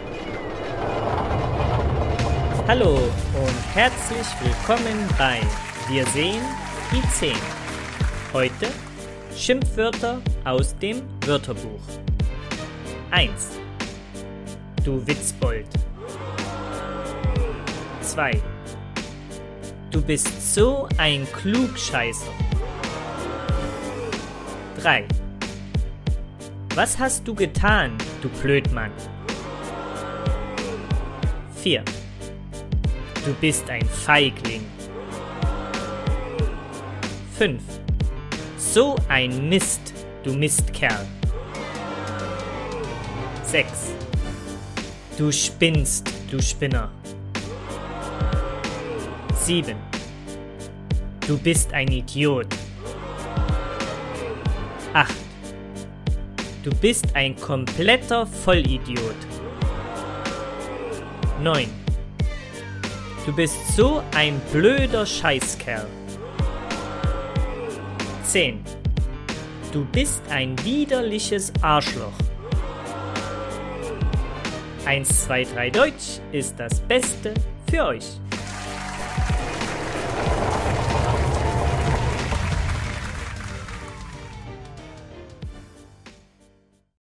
Hallo und herzlich willkommen bei Wir sehen die 10. Heute Schimpfwörter aus dem Wörterbuch. 1. Du Witzbold. 2. Du bist so ein Klugscheißer. 3. Was hast du getan, du Blödmann? 4. Du bist ein Feigling. 5. So ein Mist, du Mistkerl. 6. Du spinnst, du Spinner. 7. Du bist ein Idiot. 8. Du bist ein kompletter Vollidiot. 9. Du bist so ein blöder Scheißkerl. 10. Du bist ein widerliches Arschloch. 1, 2, 3 Deutsch ist das Beste für euch.